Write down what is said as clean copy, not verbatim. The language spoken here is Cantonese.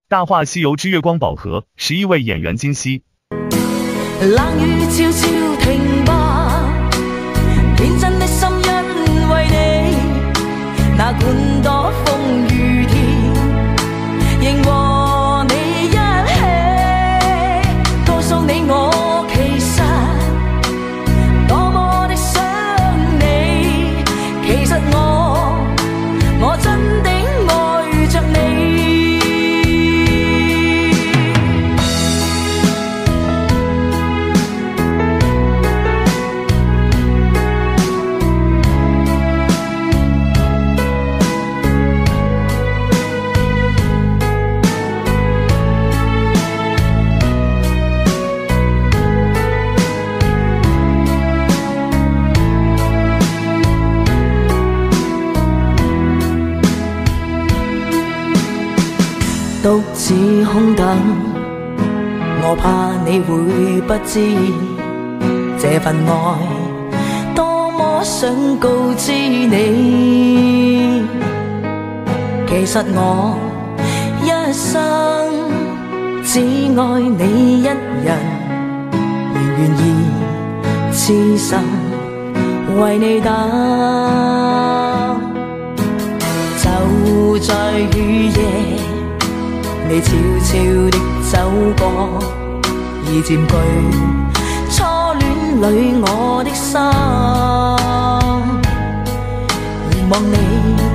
大话西游之月光宝盒，11位演员惊喜。 冷雨悄悄停吧，天真的心因为你，哪管多风雨天，仍和你一起，告诉你我其实多麼的想你，其實我真的愛着你。獨自空等，我怕你會不知這份愛多麼想告知你。其實我一生只愛你一人，而願意痴心為你等。就在雨夜，你悄悄地走過，已佔據初戀裏我的心，凝望你